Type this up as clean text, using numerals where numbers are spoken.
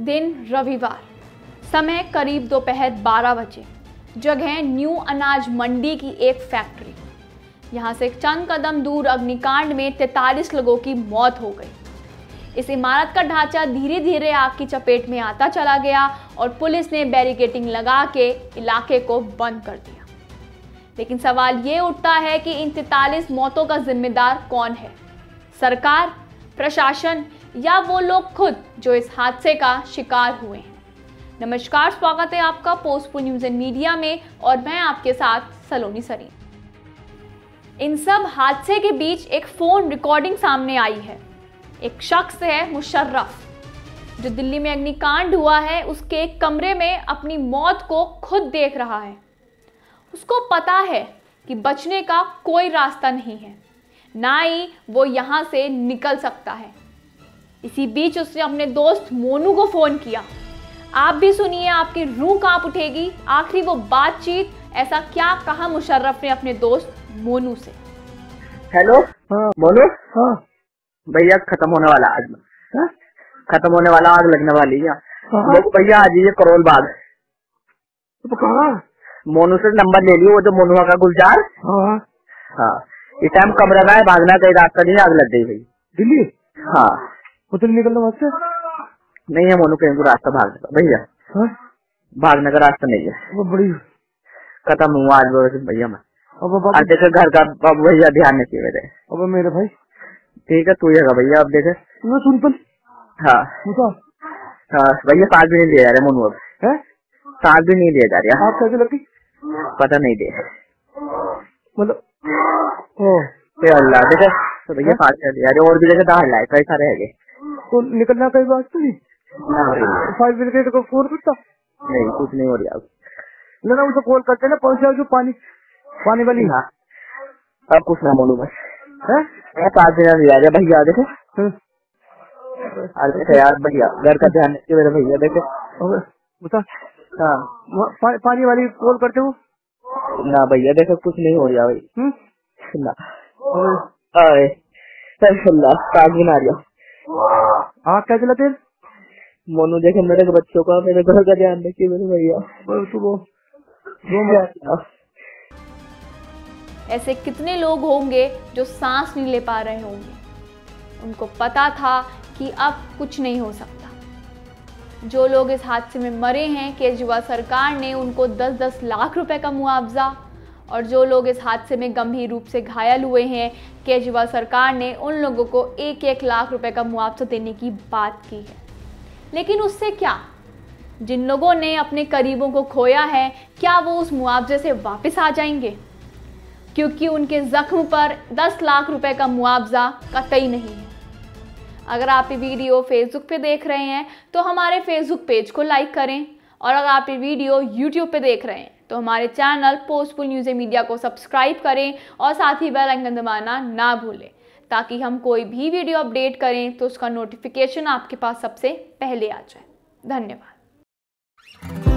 दिन रविवार, समय करीब दोपहर 12 बजे। जगह न्यू अनाज मंडी की एक फैक्ट्री। यहाँ से चंद कदम दूर अग्निकांड में 43 लोगों की मौत हो गई। इस इमारत का ढांचा धीरे धीरे आग की चपेट में आता चला गया और पुलिस ने बैरिकेडिंग लगा के इलाके को बंद कर दिया। लेकिन सवाल ये उठता है कि इन 43 मौतों का जिम्मेदार कौन है? सरकार, प्रशासन या वो लोग खुद जो इस हादसे का शिकार हुए हैं? नमस्कार, स्वागत है आपका पोस्टपुल न्यूज़ एंड मीडिया में और मैं आपके साथ सलोनी सरीन। इन सब हादसे के बीच एक फोन रिकॉर्डिंग सामने आई है। एक शख्स है मुशर्रफ, जो दिल्ली में अग्निकांड हुआ है उसके एक कमरे में अपनी मौत को खुद देख रहा है। उसको पता है कि बचने का कोई रास्ता नहीं है, ना ही वो यहाँ से निकल सकता है। इसी बीच उसने अपने दोस्त मोनू को फोन किया। आप भी सुनिए, आपकी रूह कांप उठेगी। आखिरी वो बातचीत, ऐसा क्या कहा मुशर्रफ ने अपने दोस्त मोनू से। हेलो, हाँ मोनू। हाँ भैया, खत्म होने वाला आज में। हाँ? खत्म होने वाला, आग लगने वाली है। हाँ? भैया आ जाइए करोल बाग। तो कहाँ? मोनू से नंबर ले लियो, वो जो मोनू का गुलजार। हाँ हाँ, इस टाइम कमरे में भागना कहीं रास्ता नहीं, आग लग गई भाई दिल्ली। हाँ, उधर निकलना वहां से नहीं है मोनू, कहीं को रास्ता भागने का भैया। हाँ? भागने का रास्ता नहीं है, वो बड़ी खत्म हुआ आज भैया। मैं अब देखे घर का भैया ध्यान नहीं चाहिए मेरे। अब मेरे भाई ठीक है, तू ही है भैया। अब देखे सुन पर। हाँ हाँ भैया, सांस भी नहीं लिया जा रहा मोनू, अब सांस भी नहीं लिया जा रहा। आप कैसे लगी पता नहीं दे, मतलब अल्लाह देखे तो भैया सांस नहीं लिया रहे। और भी जैसे दाढ़ लाए कई सारे है तो निकलना कई बात तो नहीं। फाइव मिनट को फोन करता नहीं, कुछ नहीं हो रहा। ना उसे कॉल करते ना, पहुंचा जो पानी वाली। हाँ अब कुछ ना बोलू बस। सांस भी नहीं लिया रहा भैया देखे। अरे यार भैया, घर का ध्यान रखिए मेरे भैया। देखे बता। हाँ पानी वाली कॉल करते हो ना भैया, देखो कुछ नहीं हो रहा भाई। ना सांस भी ना रहा। आग कैसे लगे मोनू? देखे मेरे बच्चों का, मेरे घर का ध्यान रखिए मेरे भैया। ऐसे कितने लोग होंगे जो सांस नहीं ले पा रहे होंगे। उनको पता था कि अब कुछ नहीं हो सकता। जो लोग इस हादसे में मरे हैं, केजरीवाल सरकार ने उनको 10-10 लाख रुपए का मुआवजा, और जो लोग इस हादसे में गंभीर रूप से घायल हुए हैं, केजरीवाल सरकार ने उन लोगों को 1-1 लाख रुपए का मुआवजा देने की बात की है। लेकिन उससे क्या? जिन लोगों ने अपने करीबों को खोया है, क्या वो उस मुआवजे से वापस आ जाएंगे? क्योंकि उनके जख्म पर 10 लाख रुपए का मुआवजा कतई नहीं है। अगर आप ये वीडियो फेसबुक पे देख रहे हैं तो हमारे फेसबुक पेज को लाइक करें, और अगर आप ये वीडियो यूट्यूब पे देख रहे हैं तो हमारे चैनल पोस्टपुल न्यूज़ एंड मीडिया को सब्सक्राइब करें और साथ ही बेल आइकन दबाना ना भूलें, ताकि हम कोई भी वीडियो अपडेट करें तो उसका नोटिफिकेशन आपके पास सबसे पहले आ जाए। धन्यवाद।